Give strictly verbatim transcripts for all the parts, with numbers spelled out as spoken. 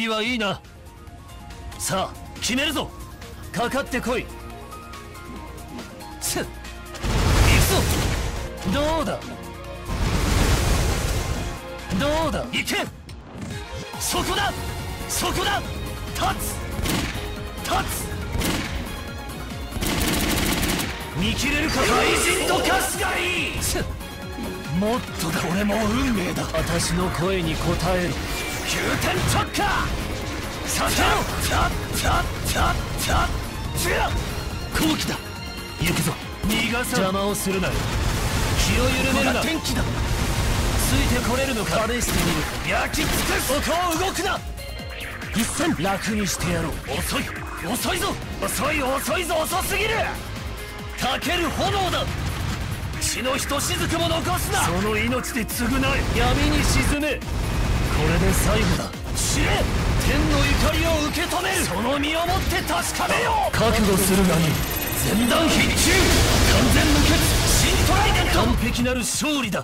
りはいいな。さあ決めるぞ。かかってこい。つっ、行くぞ。どうだどうだ、行け。そこだそこだ、立つ立つ。見切れるか。怪人と化すがいい。つっ、もっとだ。これも運命だ。私の声に応えろ。急転直下させろ。たったったったった好機だ。行くぞ。逃がさ。邪魔をするなよ。気を緩めるな。天気だ。ついてこれるのか。試してみる。焼き尽くす。そこを動くな。一戦楽にしてやろう。遅い遅いぞ遅い遅いぞ遅すぎる。かける炎だ。血のひとしずくも残すな。その命で償え。闇に沈め。これで最後だ。知れ。天の怒りを受け止める。その身をもって確かめよう。覚悟するがいい。全弾必中。完全無欠新トライデント。完璧なる勝利だ。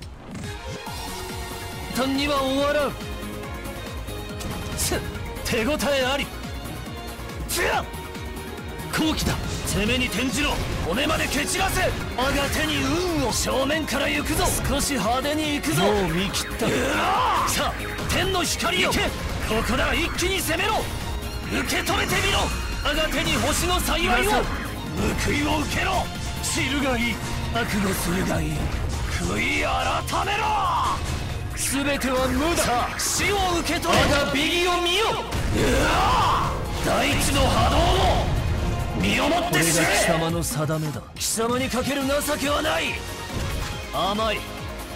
簡単には終わらん。つっ、手応えあり。つや好機だ。攻めに転じろ。骨まで蹴散らせ。我が手に運を。正面から行くぞ。少し派手に行くぞ。もう見切った。さあ天の光を。ここだ。一気に攻めろ。受け止めてみろ。我が手に星の幸いを。報いを受けろ。知るがいい。覚悟するがいい。悔い改めろ。全ては無駄。さあ死を受け取れ。我が美義を見よ。大地の波動を身をもって知れ。これが貴様の定めだ。貴様にかける情けはない。甘い。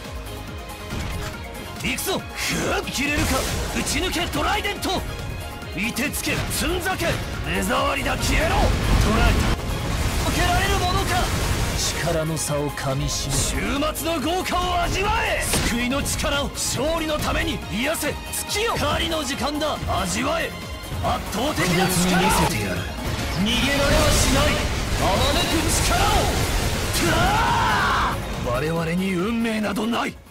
行くぞ。ふっ、切れるか。打ち抜けトライデント。いてつけつんざけ。目障りだ。消えろ。捉えた。受けられるものか。力の差をかみしめ。終末の豪華を味わえ。救いの力を勝利のために癒せ。月よ狩りの時間だ。味わえ。圧倒的な力を見せてやる。逃げられはしない。あまねく力を。我々に運命などない。